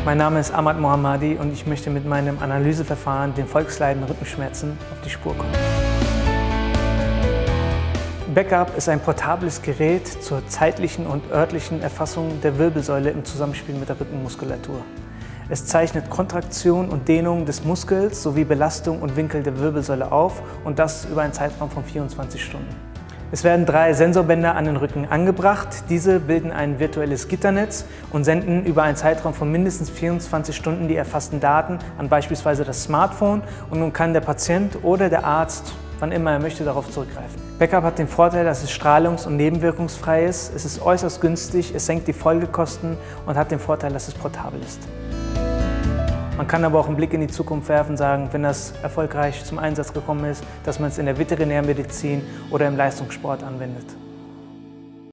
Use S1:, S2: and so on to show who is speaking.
S1: Mein Name ist Ahmad Mohammadi und ich möchte mit meinem Analyseverfahren den volksleidenden Rückenschmerzen auf die Spur kommen. Backup ist ein portables Gerät zur zeitlichen und örtlichen Erfassung der Wirbelsäule im Zusammenspiel mit der Rückenmuskulatur. Es zeichnet Kontraktion und Dehnung des Muskels sowie Belastung und Winkel der Wirbelsäule auf und das über einen Zeitraum von 24 Stunden. Es werden 3 Sensorbänder an den Rücken angebracht. Diese bilden ein virtuelles Gitternetz und senden über einen Zeitraum von mindestens 24 Stunden die erfassten Daten an beispielsweise das Smartphone und nun kann der Patient oder der Arzt, wann immer er möchte, darauf zurückgreifen. Backup hat den Vorteil, dass es strahlungs- und nebenwirkungsfrei ist. Es ist äußerst günstig, es senkt die Folgekosten und hat den Vorteil, dass es portabel ist. Man kann aber auch einen Blick in die Zukunft werfen und sagen, wenn das erfolgreich zum Einsatz gekommen ist, dass man es in der Veterinärmedizin oder im Leistungssport anwendet.